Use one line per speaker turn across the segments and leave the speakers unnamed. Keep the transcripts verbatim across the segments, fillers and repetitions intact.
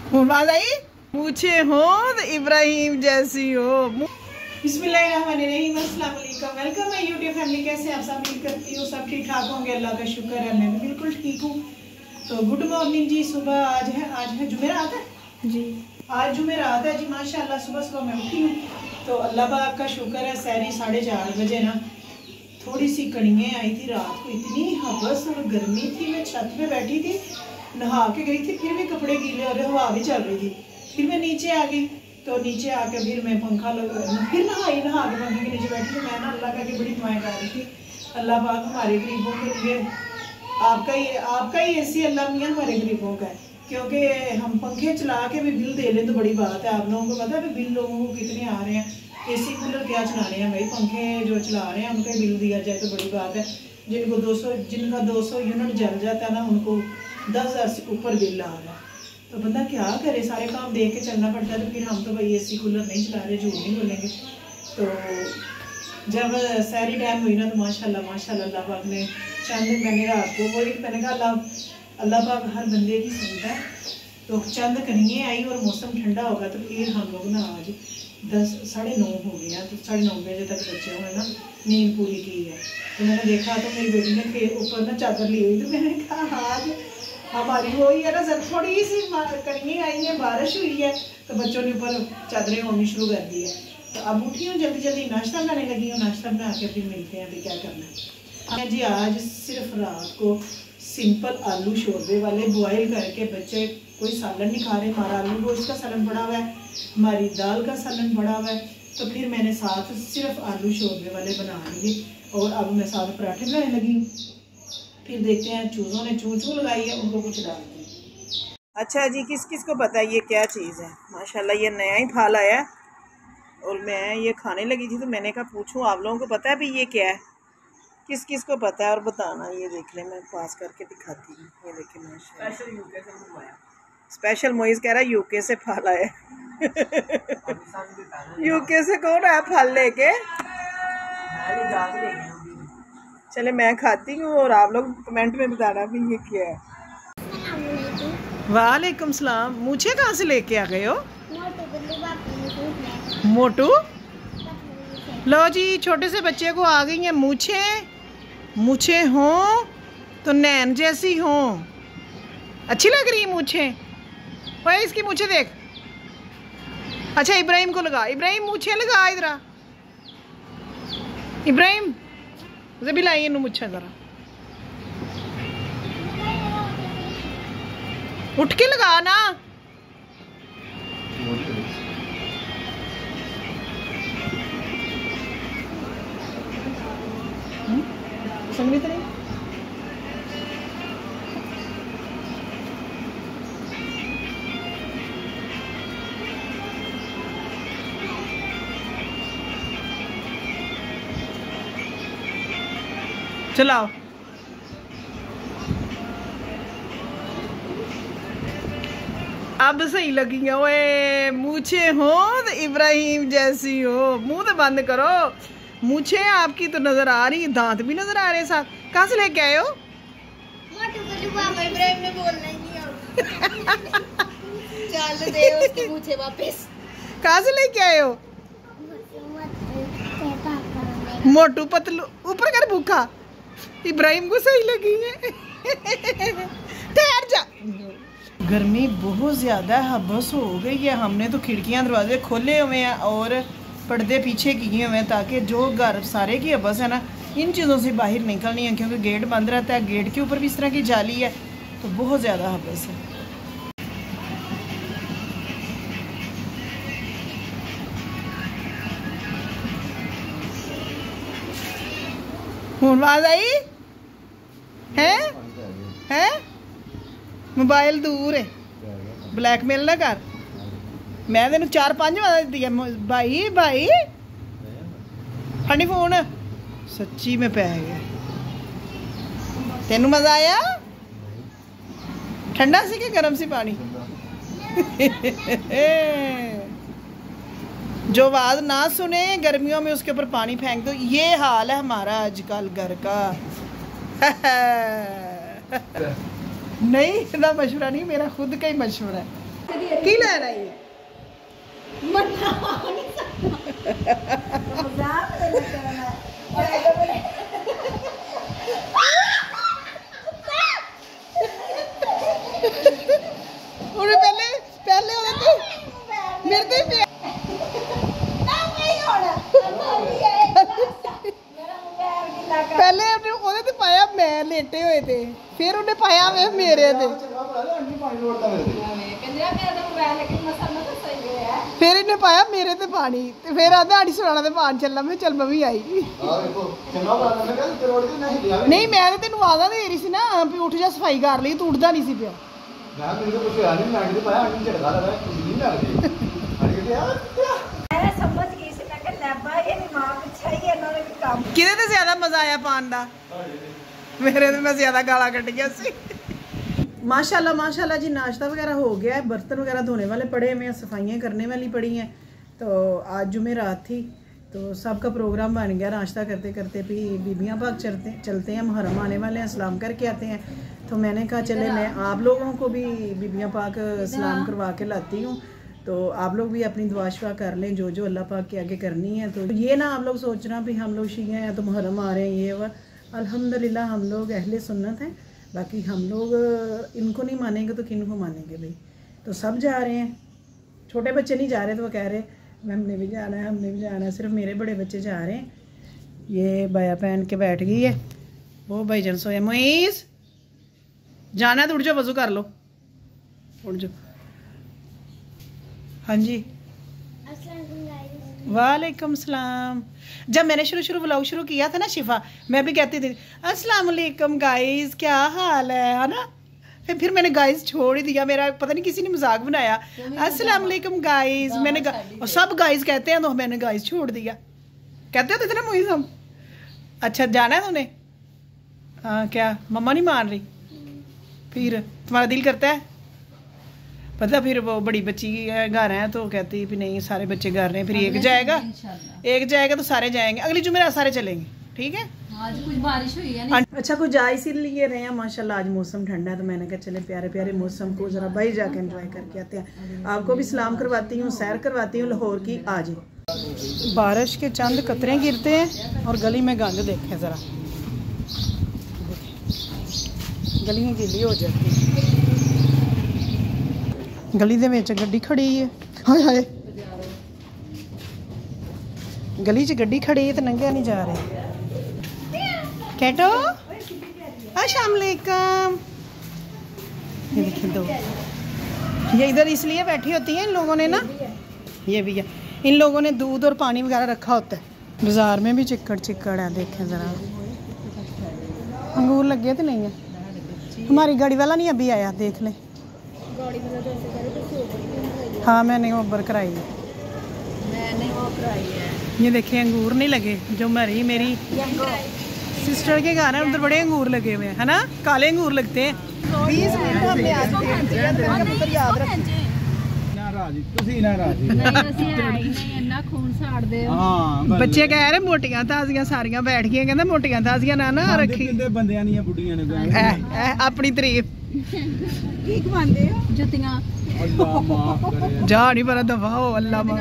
आवाज आई। पूछे हो तो इब्राहिम जैसी हो। बिस्मिल्लाहिर्रहमानिर्रहीम, अस्सलाम वालेकुम, वेलकम माय यूट्यूब फैमिली। कैसे आप सब? उम्मीद करती हूँ सब ठीक ठाक होंगे, अल्लाह का शुक्र है, मैं भी बिल्कुल ठीक हूँ। तो गुड मॉर्निंग जी। सुबह आज है आज है जुमेरात है जी, आज जुमेरात है जी। माशाल्लाह सुबह सुबह मैं उठी हूँ तो अल्लाह पाक का शुक्र है। सहरी साढ़े चार बजे ना थोड़ी सी कड़ियाँ आई थी। रात को इतनी हवस और गर्मी थी, मैं छत पे बैठी थी, नहा के गई थी, फिर भी कपड़े गीले और हवा भी चल रही थी। फिर मैं नीचे आ गई तो नीचे आके फिर मैं पंखा लगा, फिर नहाई, नहा के पंखे के नीचे बैठी। तो मैं ना अल्लाह का की बड़ी दुआएं कर रही थी, अल्लाह पाक हमारे गरीबों के लिए, आपका ही आपका ही ऐसी अल्लाह मियाँ हमारे गरीबों का है। क्योंकि हम पंखे चला के भी बिल दे लें तो बड़ी बात है। आप लोगों को पता है बिल लोगों को कितने आ रहे हैं। एसी कूलर क्या चलाने हैं भाई, पंखे जो चला रहे हैं उनका बिल दिया जाए तो बड़ी बात है। जिनको दो सौ जिनका दो सौ यूनिट जल जाता है ना, उनको दस हज़ार से ऊपर बिल आ रहा है। तो बंदा क्या करे, सारे काम देख के चलना पड़ता है। तो फिर हम तो भाई एसी कूलर नहीं चला रहे, झूठ नहीं बोलेंगे। तो जब सारी टाइम हुई ना तो माशाल्लाह माशाल्लाह अल्लाह पाक ने चंद, मैंने रात को वही मैंने कहा अल्लाह अल्लाह पाक हर बंदे की सुनता है। तो चंद कनिए आई और मौसम ठंडा होगा तो फिर हम लोग ना आज दस साढ़े नौ हो गया, तो साढ़े नौ बजे तक बच्चे हुए ना नींद पूरी की है। तो मैंने देखा तो मेरी बेटी ने के ऊपर ना चादर ली हुई, तो मैंने कहा आज हमारी वो ही है ना सर, थोड़ी सी कड़ियाँ आई हैं, बारिश हुई है तो बच्चों ने ऊपर चादरें होनी शुरू कर दी है। तो अब उठी हूँ जल्दी जल्दी, नाश्ता बनाने लगी हूँ। नाश्ता बना के फिर मिलते हैं अभी क्या करना है जी। आज सिर्फ रात को सिंपल आलू शोरबे वाले बॉयल करके, बच्चे कोई सालन नहीं खा रहे, हमारा आलू गोश्त का सालन पड़ा हुआ है, हमारी दाल का सालन पड़ा हुआ है। तो फिर मैंने साथ सिर्फ आलू शोरबे वाले बना लिए और अब मैं साथ पराठे बनाने लगी हूँ। फिर देखते हैं, चूज़ों ने चू चू लगाई है, उनको कुछ डालते हैं। अच्छा जी, किस किस को पता है ये क्या चीज़ है? माशाल्लाह ये नया ही फल आया है और मैं ये खाने लगी थी तो मैंने कहा पूछूं आप लोगों को पता है भी ये क्या है? किस किस को पता है और बताना। ये देख ले, मैं पास करके दिखाती हूँ। ये देखिए माशाल्लाह, स्पेशल यूके से मंगवाया। स्पेशल मोइज कह रहा है यूके से फल आया। यूके से कौन आया फल लेके? चले मैं खाती हूँ और आप लोग कमेंट में बताना भी ये क्या है। वालेकुम सलाम। मूछे कहाँ से लेके आ गए हो? मोटू। लो जी, छोटे से बच्चे को आ गई हैं मूछे। मूछे हों तो नैन जैसी हों। अच्छी लग रही है मूछे। भाई इसकी मूछे देख। अच्छा इब्राहिम को लगा, इब्राहिम मूछे लगा इधर। इब्राहिम उसे भी लाइए नू मुझे जरा, उठ के लगा ना। संगीत नहीं चलाओ। अब सही लगी है। ओए मूछे हो तो इब्राहिम जैसी हो। मुंह तो बंद करो। मूछे आपकी तो नजर आ रही, दांत भी नजर आ रहे साथ। कहाँ से लेके आए हो?
इब्राहिम ने बोलना ही नहीं। चल दे उसकी मूछे वापस।
कहाँ से लेके आए हो? मोटू पतलू ऊपर कर भूखा। इब्राहिम को सही लगी है। ठहर जा। गर्मी बहुत ज़्यादा हबस हो गई है। हमने तो खिड़कियां दरवाजे खोले हुए हैं और पर्दे पीछे किए हुए हैं ताकि जो घर सारे की हबस है ना, इन चीज़ों से बाहर निकलनी है। क्योंकि गेट बंद रहता है, गेट के ऊपर भी इस तरह की जाली है तो बहुत ज़्यादा हबस है। आवाज आई है? है मोबाइल दूर है, ब्लैकमेल ना कर। मैं तेन चार पांच बार दी है भाई भाई फनी फोन। सच्ची में पै गया। तेन मजा आया? ठंडा सी कि गर्म सी पानी? जो आवाज ना सुने गर्मियों में उसके ऊपर पानी फेंक दो। ये हाल है हमारा आजकल घर का। नहीं, ना मशवरा नहीं, मेरा खुद का ही मशवरा है। की लैन आई है पहले पहले मेरे तो पहले ਉਹਦੇ ਤੇ ਪਾਇਆ ਮੈਂ ਲੇਟੇ ਹੋਏ ਤੇ ਫਿਰ ਉਹਨੇ ਪਾਇਆ ਵੇ ਮੇਰੇ ਤੇ ਫਿਰ ਇਹਨੇ ਪਾਇਆ ਮੇਰੇ ਤੇ ਪਾਣੀ ਤੇ ਫਿਰ ਆਂਦਾ ਆੜੀ ਸੁਣਾਣਾ ਤੇ ਪਾਣ ਚੱਲਾਂ ਮੈਂ ਚੱਲ ਮੈਂ ਵੀ ਆਈ ਨਹੀਂ ਮੈਂ ਤੇ ਤੈਨੂੰ ਆਵਾਜ਼ਾਂ ਦੇ ਰਹੀ ਸੀ ਨਾ ਵੀ ਉੱਠ ਜਾ ਸਫਾਈ ਕਰ ਲਈ ਤੂੰ ਉੱਠਦਾ ਨਹੀਂ ਸੀ ਪਿਆ ਮੈਂ ਮੇਰੇ ਤੋਂ ਪੁੱਛਿਆ ਨਹੀਂ ਮੈਂ ਕਿਤੇ ਪਾਇਆ ਆਂਟੀ ਝਟਕਾ ਲਗਾ ਕੁਝ ਨਹੀਂ ਲੱਗਦੀ ਅੜੀ ਕਿਤੇ ਆ ਮੈਂ ਸਮਝ ਗਈ ਸੀ ਮੈਂ ਕਿ ਲੈਬਾ ਇਹ ਦਿਮਾਗ ਅੱਛਾ ਹੀ ਇਹਨਾਂ ਨੇ ਕੰਮ ਕਿਹਦੇ ਤੇ ਜ਼ਿਆਦਾ ਮਜ਼ਾ ਆਇਆ ਪਾਣ ਦਾ मेरे तो मैं ज्यादा गाला कट गया सी माशाल्लाह माशाल्लाह जी नाश्ता वगैरह हो गया है बर्तन वगैरह धोने वाले पड़े हुए हैं सफाइयाँ करने वाली पड़ी हैं तो आज जुमेरात थी तो सबका प्रोग्राम बन गया नाश्ता करते करते भी बीबियाँ पाक चलते चलते हैं मुहर्रम आने वाले हैं सलाम करके आते हैं तो मैंने कहा चले मैं आप लोगों को भी बीबियाँ पाक सलाम करवा के लाती हूँ तो आप लोग भी अपनी दुआ शुआ कर लें जो जो अल्लाह पाक के आगे करनी है तो ये ना आप लोग सोचना भी हम लोग शिया हैं तो मुहर्रम आ रहे हैं ये वह अल्हम्दुलिल्लाह हम लोग अहले सुन्नत हैं बाकी हम लोग इनको नहीं मानेंगे तो किन को मानेंगे भाई तो सब जा रहे हैं छोटे बच्चे नहीं जा रहे तो वो कह रहे हमने भी जाना है हमने भी जाना है सिर्फ मेरे बड़े बच्चे जा रहे हैं ये बाया पहन के बैठ गई है वो भाई जन सोया मुईस जाना है तो उठ जाओ वज़ू कर लो उठ जाओ हाँ जी वालेकुम सलाम जब मैंने शुरू शुरू व्लॉग शुरू किया था ना शिफा मैं भी कहती थी अस्सलाम वालेकुम गाइस क्या हाल है है ना फिर फिर मैंने गाइस छोड़ ही दिया मेरा पता नहीं किसी ने मजाक बनाया अस्सलाम वालेकुम गाइस मैंने और सब गाइस कहते हैं तो मैंने गाइस छोड़ दिया कहते हो इतना मुझे हम अच्छा जाना है तूने हाँ क्या मम्मा नहीं मान रही फिर तुम्हारा दिल करता है पता फिर वो बड़ी बच्ची घर है तो कहती भी नहीं सारे बच्चे घर रहे हैं फिर एक जाएगा एक जाएगा तो सारे जाएंगे अगली जुमेरात सारे चलेंगे ठीक है आज कुछ बारिश हुई है नहीं? अच्छा कुछ जा इसीलिए रहे हैं माशाल्लाह आज मौसम ठंडा है तो मैंने कहा चले प्यारे प्यारे मौसम को ज़रा भाई जाके एंजॉय करके आते हैं आपको भी सलाम करवाती हूँ सैर करवाती हूँ लाहौर की आज बारिश के चंद कतरे गिरते हैं और गली में गंद देखें ज़रा गलियाँ गीली हो जाती हैं गली दे विच गड्डी खड़ी है हाय हाय गली च गड्डी खड़ी है तो नंगे नहीं जा रहे कैटो अस्सलाम वालेकुम ये देखिए दो ये इधर इसलिए बैठी होती हैं इन लोगों ने ना ये भी है इन लोगों ने दूध और पानी वगैरह रखा होता है बाजार में भी चिक्कड़ चिक्कड़ है देखें ज़रा अंगूर लगे तो नहीं है हमारी गाड़ी वाला नहीं अभी आया देख लें हाँ मैंने ओवर कराई है मैंने वो कराई है ये देखिए अंगूर नहीं लगे जो मरी मेरी सिस्टर के घर है उधर बड़े अंगूर लगे हुए हैं है ना काले अंगूर लगते हैं बीस मिनट हमने आज पुत्र याद रखें बच्चे कह रहे मोटियां ताजियां सारियां बैठ गई कहते मोटियां ताजियां ना ना रखी अपनी तारीफ जा नहीं पता दफा हो अल्लाह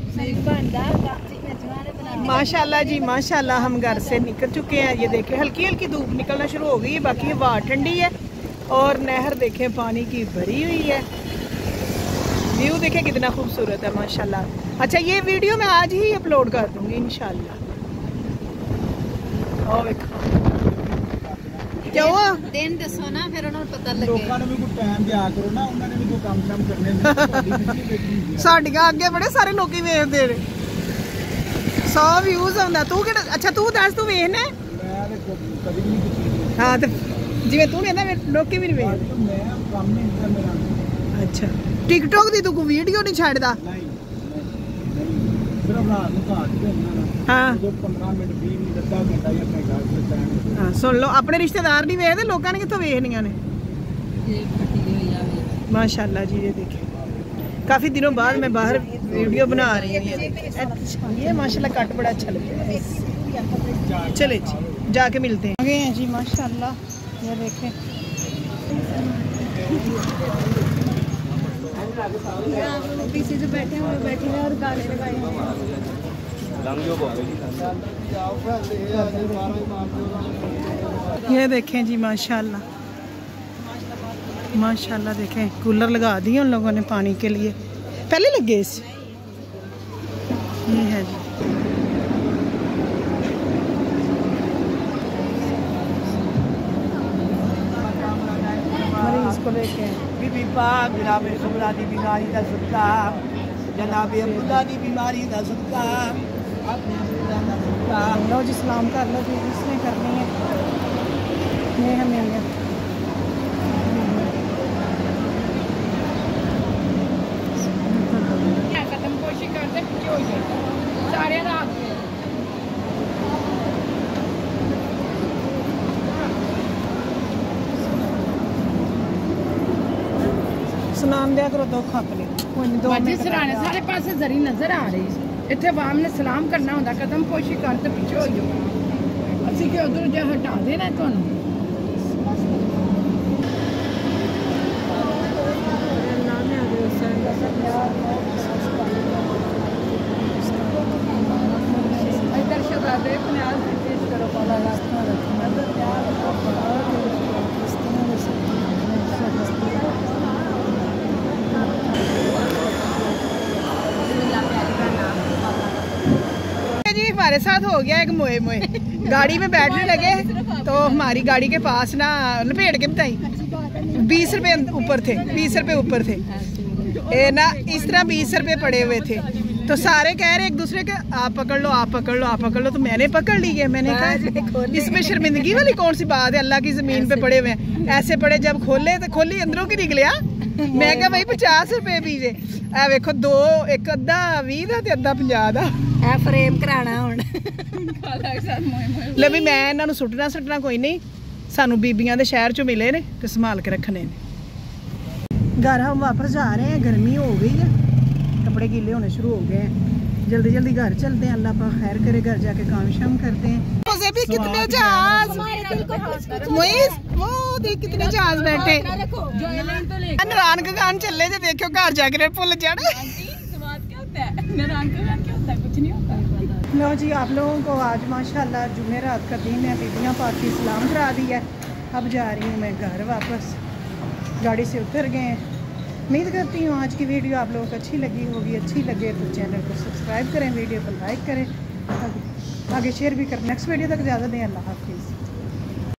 माशाल्लाह जी माशाल्लाह हम घर से निकल चुके हैं ये देखें हल्की हल्की धूप निकलना शुरू हो गई है बाकी हवा ठंडी है और नहर देखें पानी की भरी हुई है व्यू देखें कितना खूबसूरत है माशाल्लाह अच्छा ये वीडियो मैं आज ही अपलोड कर दूंगी इंशाल्लाह क्या हुआ दिन दसो ना फिर उन्हें पता लगे लोगों ने भी कुछ टाइम दिया करो ना उन्होंने भी कोई काम काम करने साडियां अगे बड़े सारे लोग वेखदे ने सौ व्यूज आंदा तू कि अच्छा तू दस तू वेखना मैं कभी नहीं ਕੀਤੀ हां ते जिवें तू कहंदा लोग भी नहीं वेखदे मैं काम नहीं करदा मेरा अच्छा टिकटॉक दी तू कोई वीडियो नहीं छाड़दा नहीं सिर्फ रात ਨੂੰ ਘਾਟ ਦੇਣਾ हां जो पंद्रह मिनट बीस मिनट ਅੱਧਾ ਘੰਟਾ ਹੀ ਆਪਣੇ ਘਰ ਤੇ ਟਾਈਮ हां सुन लो अपने रिश्तेदार नहीं वेखदे लोकां ने कित्थों वेखणीਆਂ ने ये फटी हुई आ माशाल्लाह जी ये देखिए काफी दिनों बाद मैं बाहर वीडियो बना रही हूँ ये ये माशाल्लाह कट बड़ा अच्छा लगता है चले जी जाके मिलते हैं आ गए हैं जी माशाल्लाह ये देखें
पीछे जो बैठे हैं वो बैठे हैं और गाने लगाए हैं।
ये देखें जी माशाल्लाह माशाल्लाह, देखें कूलर लगा दिए उन लोगों ने पानी के लिए, पहले लगे इस ये है जी। मरीज को लेके
बीबी पाक जनाब सुमरा दी बीमारी का सदका, जनाब अब्दुल्ला दी बीमारी का सदका,
लो जी सलाम कर लो जी, जिसने करनी है ये हमें
कदम कोशिश करते सारे रात
सलाम दिया करो दुख अपने दो मिनट
सराने सारे पासे जरी नजर आ रही इतने वाम ने सलाम करना होता, कदम कोशिश करते पिछे हो जाओ असं कि उधर जो हटा देना तुहानू। इधर शहजादे करो
हमारे साथ हो गया एक मोए मोए, गाड़ी में बैठने लगे तो हमारी गाड़ी के पास ना लपेट के बताई बीस रुपए ऊपर थे, बीस रुपए ऊपर थे ए ना, इस तरह बीस रुपए पड़े हुए थे। तो सारे कह रहे एक दूसरे के आप पकड़ लो आप पकड़ लो आप पकड़ लो, तो मैंने पकड़ लिए। मैंने कहा इसमें शर्मिंदगी वाली कौन सी बात है, अल्लाह की जमीन पे पड़े हुए हैं। ऐसे पड़े, जब खोले तो खोली अंदरों की निकलिया। मैं कहा भाई पचास रुपए पीजे ए वेखो, दो एक अद्धा बीह दा ते अद्धा पंजाह दा
ए फ्रेम कराना हुण
ले भी। मैं इन्हां नूं सुटना सुटना कोई नहीं, सानू बीबियां दे शहर चों मिले ने ते संभाल के रखने ने। घर हम वापस जा रहे हैं, गर्मी हो गई है, कपड़े गीले होने शुरू हो गए हैं, जल्दी जल्दी घर चलते हैं। अल्लाह पाक खैर करे, घर जाके काम शाम करते हैं। भी कितने जहाज मोइस, वो देख कितने जहाज बैठे। नारायण खान चले जे, देखो घर जाके भूल जाना। लो जी, आप लोगों को आज माशाल्लाह जुमेरात का दिन है, बीबियाँ पाक की सलाम करा दी है। अब जा रही हूँ मैं घर वापस, गाड़ी से उतर गए हैं। उम्मीद करती हूँ आज की वीडियो आप लोगों को अच्छी लगी होगी। अच्छी लगे तो चैनल को सब्सक्राइब करें, वीडियो को लाइक करें, आगे शेयर भी करें। नेक्स्ट वीडियो तक इजाज़त दें, अल्लाह हाफिज़।